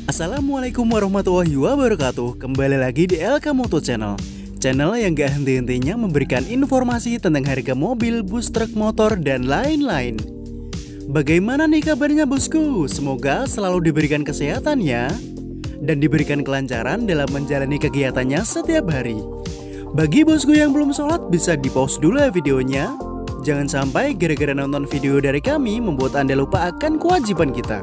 Assalamualaikum warahmatullahi wabarakatuh. Kembali lagi di LK Moto Channel. Channel yang gak henti-hentinya memberikan informasi tentang harga mobil, bus, truk, motor, dan lain-lain. Bagaimana nih kabarnya bosku? Semoga selalu diberikan kesehatan ya, dan diberikan kelancaran dalam menjalani kegiatannya setiap hari. Bagi bosku yang belum sholat, bisa di pause dulu ya videonya. Jangan sampai gara-gara nonton video dari kami membuat Anda lupa akan kewajiban kita.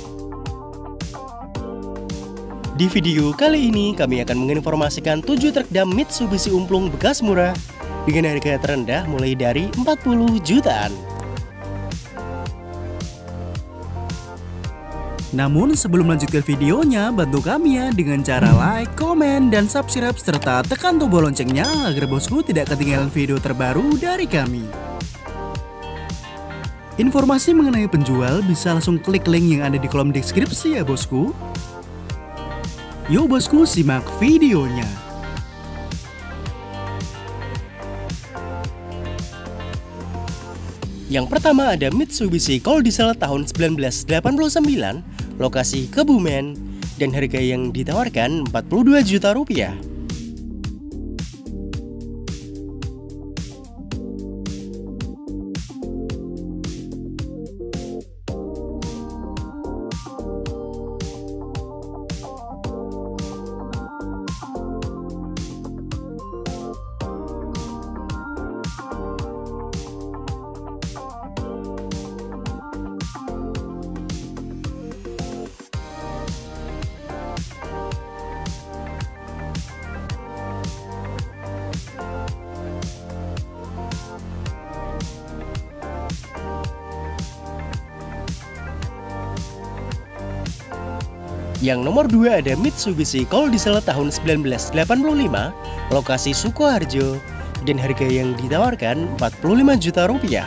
Di video kali ini kami akan menginformasikan 7 truk dam Mitsubishi Umplung bekas murah dengan harga terendah mulai dari 40 jutaan. Namun sebelum lanjut ke videonya, bantu kami ya dengan cara like, komen, dan subscribe serta tekan tombol loncengnya agar bosku tidak ketinggalan video terbaru dari kami. Informasi mengenai penjual bisa langsung klik link yang ada di kolom deskripsi ya bosku. Yuk bosku, simak videonya. Yang pertama ada Mitsubishi Colt Diesel tahun 1989, lokasi Kebumen, dan harga yang ditawarkan 42 juta rupiah. Yang nomor 2 ada Mitsubishi Colt Diesel tahun 1985, lokasi Sukoharjo, dan harga yang ditawarkan 45 juta rupiah.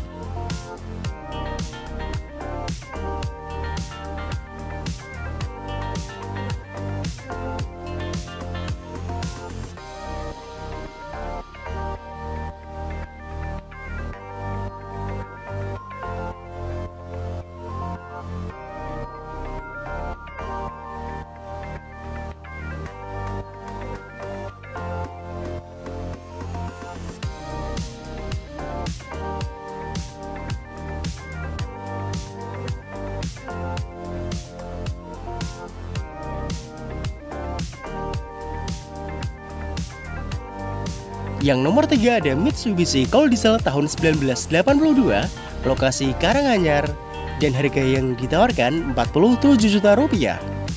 Yang nomor 3 ada Mitsubishi Colt Diesel tahun 1982, lokasi Karanganyar, dan harga yang ditawarkan 47 juta rupiah.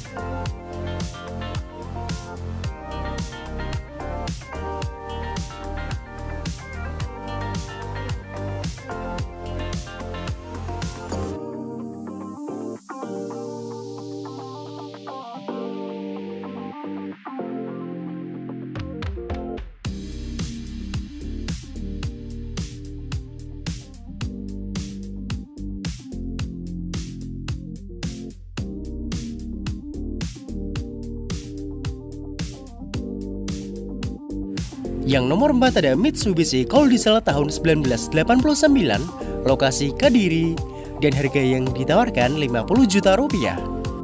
Yang nomor 4 ada Mitsubishi Colt Diesel tahun 1989, lokasi Kediri, dan harga yang ditawarkan 50 juta rupiah.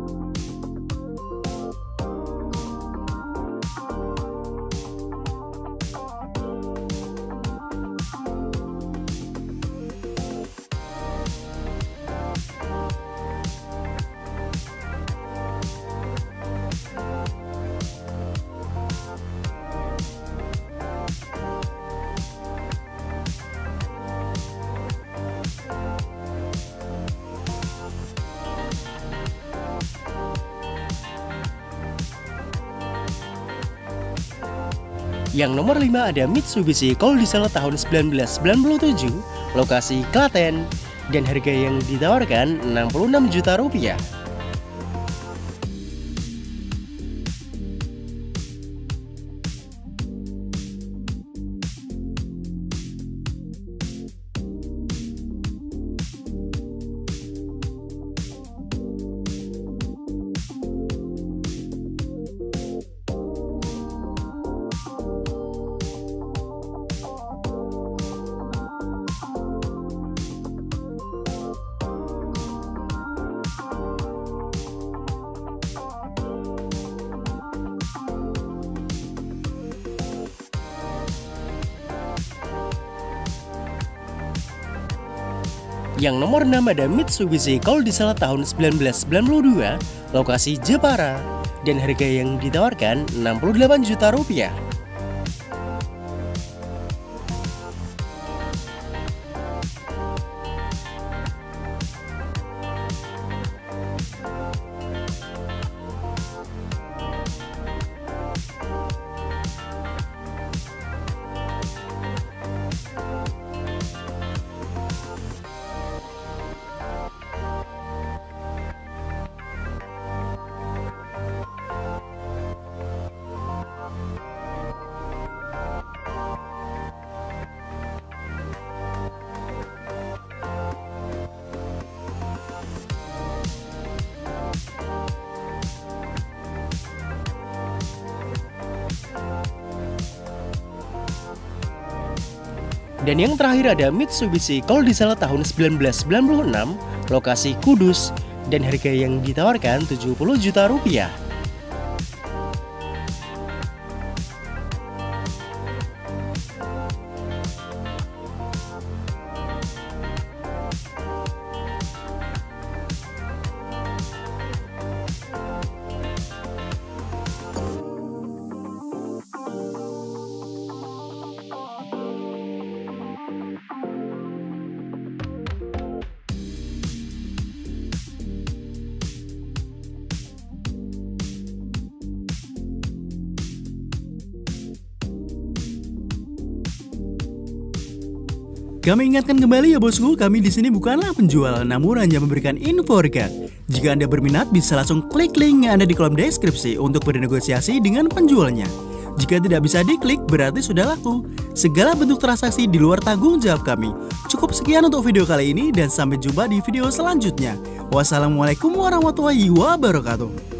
Yang nomor 5 ada Mitsubishi Colt Diesel tahun 1997, lokasi Klaten, dan harga yang ditawarkan 66 juta rupiah. Yang nomor 6 ada Mitsubishi Colt Diesel tahun 1992, lokasi Jepara, dan harga yang ditawarkan 68 juta rupiah. Dan yang terakhir ada Mitsubishi Colt Diesel tahun 1996, lokasi Kudus, dan harga yang ditawarkan 70 juta rupiah. Kami ingatkan kembali ya bosku, kami di sini bukanlah penjual, namun hanya memberikan info harga. Jika Anda berminat, bisa langsung klik link yang ada di kolom deskripsi untuk bernegosiasi dengan penjualnya. Jika tidak bisa diklik, berarti sudah laku. Segala bentuk transaksi di luar tanggung jawab kami. Cukup sekian untuk video kali ini dan sampai jumpa di video selanjutnya. Wassalamualaikum warahmatullahi wabarakatuh.